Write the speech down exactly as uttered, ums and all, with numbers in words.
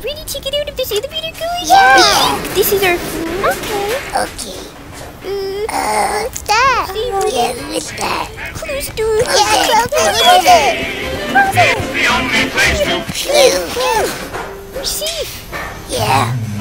ready to get out of this elevator, guys? Yeah. This is our floor. Okay. Okay. Uh, Uh, what's that? see, Yeah, what's that? close the door. Yeah, close it, Close it. Close it. The only place to Phew. We're safe. Yeah.